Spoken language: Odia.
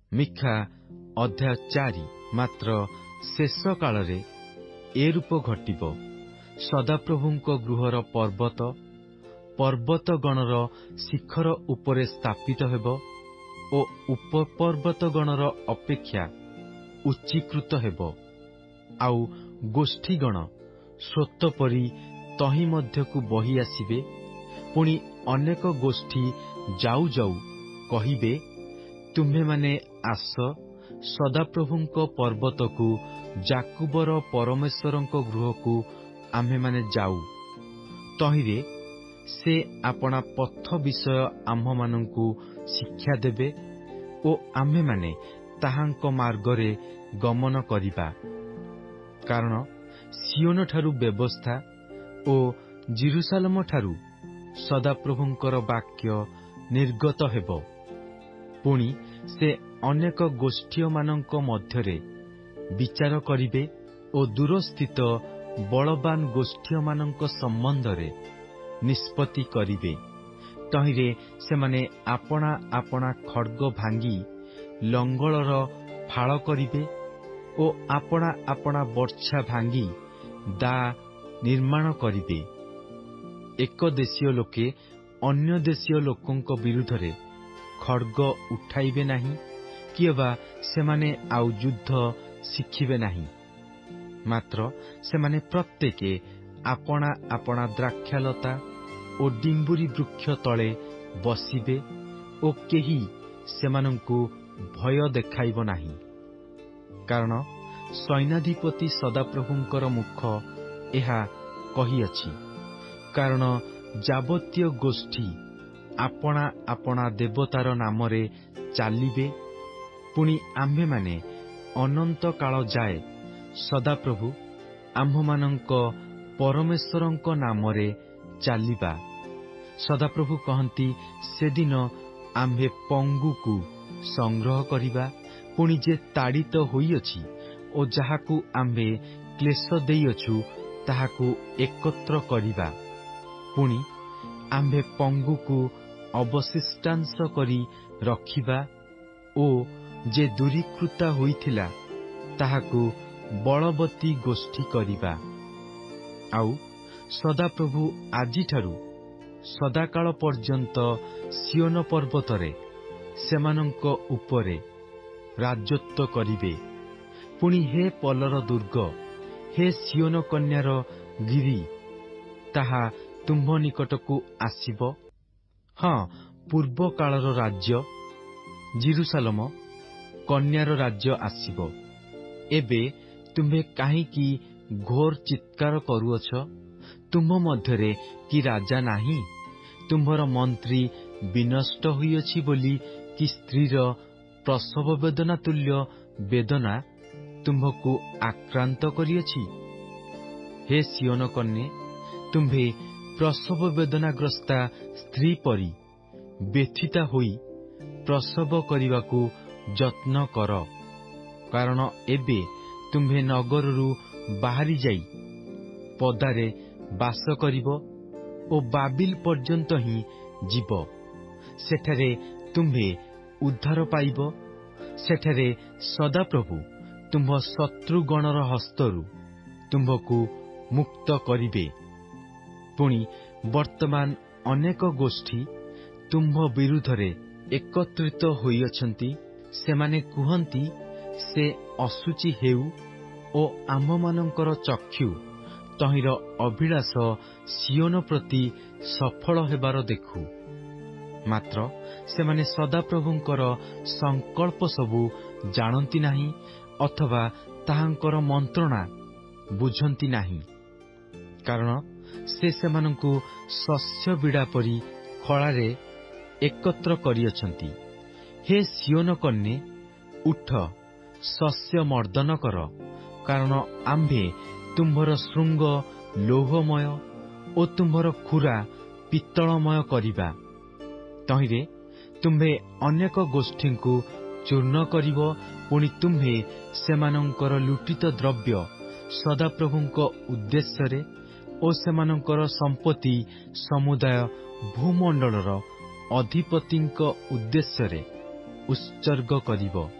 ମିଖା ଅଧ୍ୟାୟ 4। ମାତ୍ର ଶେଷ କାଳରେ ଏ ରୂପ ଘଟିବ, ସଦାପ୍ରଭୁଙ୍କ ଗୃହର ପର୍ବତଗଣର ଶିଖର ଉପରେ ସ୍ଥାପିତ ହେବ ଓ ଉପପର୍ବତଗଣର ଅପେକ୍ଷା ଉଚ୍ଚୀକୃତ ହେବ। ଆଉ ଗୋଷ୍ଠୀଗଣ ସ୍ରୋତ ପରି ତହିଁ ମଧ୍ୟକୁ ବହି ଆସିବେ। ପୁଣି ଅନେକ ଗୋଷ୍ଠୀ ଯାଉ ଯାଉ କହିବେ, ତୁମ୍ଭେମାନେ ଆସ, ସଦାପ୍ରଭୁଙ୍କ ପର୍ବତକୁ, ଯାକୁବର ପରମେଶ୍ୱରଙ୍କ ଗୃହକୁ ଆମ୍ଭେମାନେ ଯାଉ। ତହିଁରେ ସେ ଆପଣା ପଥ ବିଷୟ ଆମ୍ଭମାନଙ୍କୁ ଶିକ୍ଷା ଦେବେ ଓ ଆମ୍ଭେମାନେ ତାହାଙ୍କ ମାର୍ଗରେ ଗମନ କରିବା। କାରଣ ସିଓନଠାରୁ ବ୍ୟବସ୍ଥା ଓ ଜେରୁସାଲେମଠାରୁ ସଦାପ୍ରଭୁଙ୍କର ବାକ୍ୟ ନିର୍ଗତ ହେବ। ପୁଣି ସେ ଅନେକ ଗୋଷ୍ଠୀମାନଙ୍କ ମଧ୍ୟରେ ବିଚାର କରିବେ ଓ ଦୂରସ୍ଥିତ ବଳବାନ ଗୋଷ୍ଠୀମାନଙ୍କ ସମ୍ବନ୍ଧରେ ନିଷ୍ପତ୍ତି କରିବେ। ତହିଁରେ ସେମାନେ ଆପଣା ଆପଣା ଖଡ୍ଗ ଭାଙ୍ଗି ଲଙ୍ଗଳର ଫାଳ କରିବେ ଓ ଆପଣା ଆପଣା ବର୍ଚ୍ଛା ଭାଙ୍ଗି ଦା ନିର୍ମାଣ କରିବେ। ଏକ ଦେଶୀୟ ଲୋକେ ଅନ୍ୟ ଦେଶୀୟ ଲୋକଙ୍କ ବିରୁଦ୍ଧରେ ଖଡ୍ଗ ଉଠାଇବେ ନାହିଁ, କିଏବା ସେମାନେ ଆଉ ଯୁଦ୍ଧ ଶିଖିବେ ନାହିଁ। ମାତ୍ର ସେମାନେ ପ୍ରତ୍ୟେକେ ଆପଣା ଆପଣା ଦ୍ରାକ୍ଷାଲତା ଓ ଡିମ୍ବୁରି ବୃକ୍ଷ ତଳେ ବସିବେ ଓ କେହି ସେମାନଙ୍କୁ ଭୟ ଦେଖାଇବ ନାହିଁ। କାରଣ ସୈନ୍ୟାଧିପତି ସଦାପ୍ରଭୁଙ୍କର ମୁଖ ଏହା କହିଅଛି। କାରଣ ଯାବତୀୟ ଗୋଷ୍ଠୀ ଆପଣା ଆପଣା ଦେବତାର ନାମରେ ଚାଲିବେ। ପୁଣି ଆମ୍ଭେମାନେ ଅନନ୍ତ କାଳ ଯାଏ ସଦାପ୍ରଭୁ ଆମ୍ଭମାନଙ୍କ ପରମେଶ୍ୱରଙ୍କ ନାମରେ ଚାଲିବା। ସଦାପ୍ରଭୁ କହନ୍ତି, ସେଦିନ ଆମ୍ଭେ ପଙ୍ଗୁକୁ ସଂଗ୍ରହ କରିବା। ପୁଣି ଯେ ତାଡ଼ିତ ହୋଇଅଛି ଓ ଯାହାକୁ ଆମ୍ଭେ କ୍ଲେଶ ଦେଇଅଛୁ ତାହାକୁ ଏକତ୍ର କରିବା। ପୁଣି ଆମ୍ଭେ ପଙ୍ଗୁକୁ ଅବଶିଷ୍ଟାଂଶ କରି ରଖିବା ଓ ଯେ ଦୂରୀକୃତ ହୋଇଥିଲା ତାହାକୁ ବଳବତୀ ଗୋଷ୍ଠୀ କରିବା। ଆଉ ସଦାପ୍ରଭୁ ଆଜିଠାରୁ ସଦାକାଳ ପର୍ଯ୍ୟନ୍ତ ସିଓନ ପର୍ବତରେ ସେମାନଙ୍କ ଉପରେ ରାଜତ୍ୱ କରିବେ। ପୁଣି ହେ ପଲର ଦୁର୍ଗ, ହେ ସିଓନ କନ୍ୟାର ଗିରି, ତାହା ତୁମ୍ଭ ନିକଟକୁ ଆସିବ। ହଁ, ପୂର୍ବ କାଳର ରାଜ୍ୟ ଜେରୁସାଲେମ କନ୍ୟାର ରାଜ୍ୟ ଆସିବ। ଏବେ ତୁମ୍ଭେ କାହିଁକି ଘୋର ଚିତ୍କାର କରୁଅଛ? ତୁମ୍ଭ ମଧ୍ୟରେ କି ରାଜା ନାହିଁ? ତୁମ୍ଭର ମନ୍ତ୍ରୀ ବିନଷ୍ଟ ହୋଇଅଛି ବୋଲି କି ସ୍ତ୍ରୀର ପ୍ରସବ ବେଦନା ତୁଲ୍ୟ ବେଦନା ତୁମ୍ଭକୁ ଆକ୍ରାନ୍ତ କରିଅଛି? ହେ ସିଓନ କନ୍ୟା, ତୁମ୍ଭେ ପ୍ରସବ ବେଦନାଗ୍ରସ୍ତା ସ୍ତ୍ରୀ ପରି ବ୍ୟଥିତା ହୋଇ ପ୍ରସବ କରିବାକୁ ଯତ୍ନ କର। କାରଣ ଏବେ ତୁମ୍ଭେ ନଗରରୁ ବାହାରି ଯାଇ ପଦାରେ ବାସ କରିବ ଓ ବାବିଲ ପର୍ଯ୍ୟନ୍ତ ହିଁ ଯିବ। ସେଠାରେ ତୁମ୍ଭେ ଉଦ୍ଧାର ପାଇବ। ସେଠାରେ ସଦାପ୍ରଭୁ ତୁମ୍ଭ ଶତ୍ରୁଗଣର ହସ୍ତରୁ ତୁମ୍ଭକୁ ମୁକ୍ତ କରିବେ। ପୁଣି ବର୍ତ୍ତମାନ ଅନେକ ଗୋଷ୍ଠୀ ତୁମ୍ଭ ବିରୁଦ୍ଧରେ ଏକତ୍ରିତ ହୋଇଅଛନ୍ତି। ସେମାନେ କୁହନ୍ତି, ସେ ଅଶୁଚି ହେଉ ଓ ଆମ୍ଭମାନଙ୍କର ଚକ୍ଷୁ ତହିଁର ଅଭିଳାଷ ସିଓନ ପ୍ରତି ସଫଳ ହେବାର ଦେଖୁ। ମାତ୍ର ସେମାନେ ସଦାପ୍ରଭୁଙ୍କର ସଂକଳ୍ପ ସବୁ ଜାଣନ୍ତି ନାହିଁ, ଅଥବା ତାହାଙ୍କର ମନ୍ତ୍ରଣା ବୁଝନ୍ତି ନାହିଁ। କାରଣ ସେ ସେମାନଙ୍କୁ ଶସ୍ୟ ବିଡ଼ା ପରି ଖଳାରେ ଏକତ୍ର କରିଅଛନ୍ତି। ହେ ସିଓନ କନ୍ୟା, ଉଠ, ଶସ୍ୟ ମର୍ଦ୍ଦନ କର। କାରଣ ଆମ୍ଭେ ତୁମ୍ଭର ଶୃଙ୍ଗ ଲୌହମୟ ଓ ତୁମ୍ଭର ଖୁରା ପିତ୍ତଳମୟ କରିବା। ତହିଁରେ ତୁମ୍ଭେ ଅନେକ ଗୋଷ୍ଠୀଙ୍କୁ ଚୂର୍ଣ୍ଣ କରିବ। ପୁଣି ତୁମ୍ଭେ ସେମାନଙ୍କର ଲୁଟିତ ଦ୍ରବ୍ୟ ସଦାପ୍ରଭୁଙ୍କ ଉଦ୍ଦେଶ୍ୟରେ ଓ ସେମାନଙ୍କର ସମ୍ପତ୍ତି ସମୁଦାୟ ଭୂମଣ୍ଡଳର ଅଧିପତିଙ୍କ ଉଦ୍ଦେଶ୍ୟରେ ଉତ୍ସର୍ଗ କରିବ।